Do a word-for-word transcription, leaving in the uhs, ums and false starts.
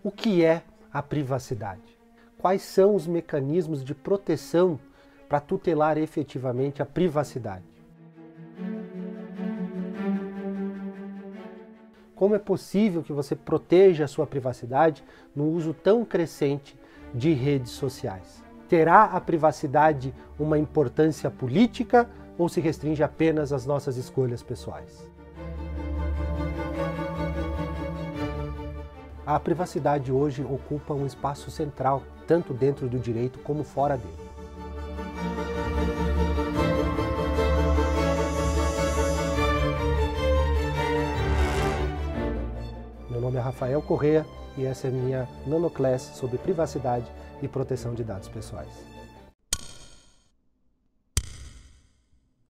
O que é a privacidade? Quais são os mecanismos de proteção para tutelar efetivamente a privacidade? Como é possível que você proteja a sua privacidade no uso tão crescente de redes sociais? Terá a privacidade uma importância política ou se restringe apenas às nossas escolhas pessoais? A privacidade hoje ocupa um espaço central, tanto dentro do direito como fora dele. Meu nome é Rafael Correa e essa é a minha nanoclass sobre privacidade e proteção de dados pessoais.